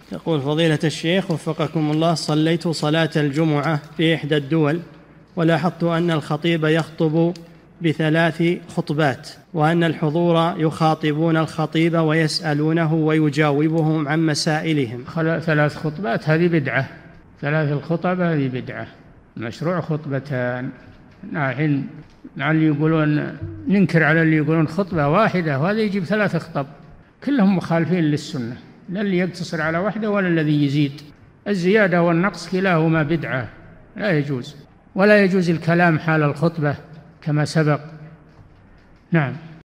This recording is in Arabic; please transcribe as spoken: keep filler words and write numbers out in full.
يقول فضيلة الشيخ وفقكم الله، صليت صلاة الجمعة في إحدى الدول ولاحظت أن الخطيب يخطب بثلاث خطبات، وأن الحضور يخاطبون الخطيب ويسألونه ويجاوبهم عن مسائلهم. ثلاث خطبات هذه بدعة، ثلاث الخطب هذه بدعة، مشروع خطبتان. نحن اللي يقولون ننكر على اللي يقولون خطبة واحدة وهذا يجيب ثلاث خطب، كلهم مخالفين للسنة، لا اللي يقتصر على واحدة ولا الذي يزيد. الزيادة والنقص كلاهما بدعة لا يجوز، ولا يجوز الكلام حال الخطبة كما سبق. نعم.